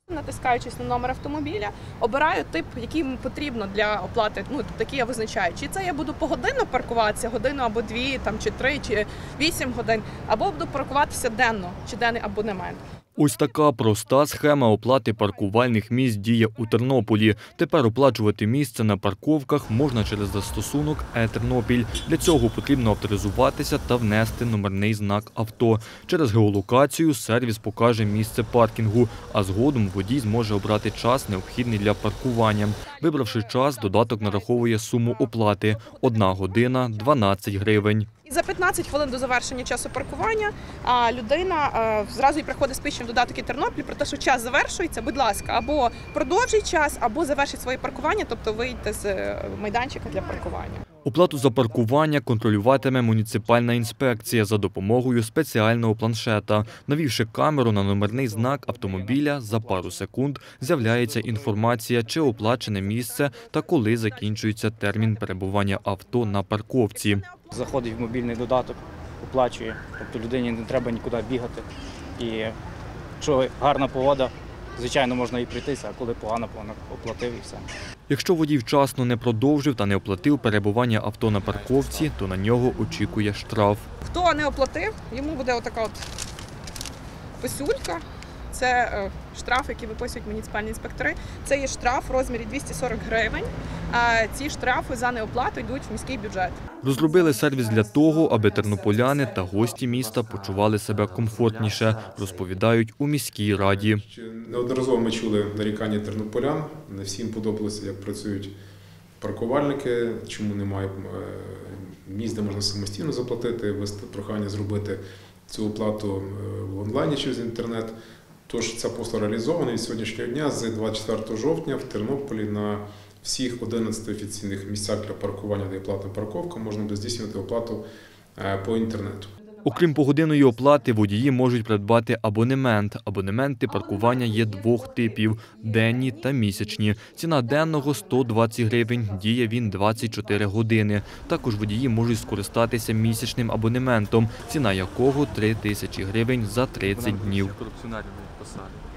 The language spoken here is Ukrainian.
Натискаючись на номер автомобіля, обираю тип, який потрібно для оплати, такий я визначаю. Чи це я буду погодинно паркуватися, годину або дві, чи 3, чи 8 годин, або буду паркуватися денно, чи денний абонемент. Ось така проста схема оплати паркувальних місць діє у Тернополі. Тепер оплачувати місце на парковках можна через застосунок «Е-Тернопіль». Для цього потрібно авторизуватися та внести номерний знак авто. Через геолокацію сервіс покаже місце паркінгу, а згодом водій зможе обрати час, необхідний для паркування. Вибравши час, додаток нараховує суму оплати – 1 година – 12 гривень. І за 15 хвилин до завершення часу паркування людина зразу приходить сповіщення в додаток «Тернопіль» про те, що час завершується, будь ласка, або продовжіть час, або завершіть своє паркування, тобто вийдете з майданчика для паркування. Оплату за паркування контролюватиме муніципальна інспекція за допомогою спеціального планшета. Навівши камеру на номерний знак автомобіля, за пару секунд з'являється інформація, чи оплачене місце та коли закінчується термін перебування авто на парковці. Заходить в мобільний додаток, оплачує, тобто людині не треба нікуди бігати. І якщо гарна погода, звичайно, можна і прийтися, а коли погана, оплатив і все. Якщо водій вчасно не продовжив та не оплатив перебування авто на парковці, то на нього очікує штраф. Хто не оплатив, йому буде отака писулька. Це штраф, який виписують муніципальні інспектори. Це є штраф в розмірі 240 гривень. Ці штрафи за неоплату йдуть в міський бюджет. Розробили сервіс для того, аби тернополяни та гості міста почували себе комфортніше, розповідають у міській раді. Неодноразово ми чули нарікання тернополян. Не всім подобалося, як працюють паркувальники, чому немає місць, де можна самостійно заплатити, прохання зробити цю оплату в онлайні через інтернет. Тож ця послуга реалізована від сьогоднішнього дня, з 24 жовтня в Тернополі на всіх 11 офіційних місцях для паркування, де є платна парковка, можна буде здійснювати оплату по інтернету. Окрім погодинної оплати, водії можуть придбати абонемент. Абонементи паркування є 2 типів – денні та місячні. Ціна денного – 120 гривень, діє він 24 години. Також водії можуть скористатися місячним абонементом, ціна якого – 3000 гривень за 30 днів.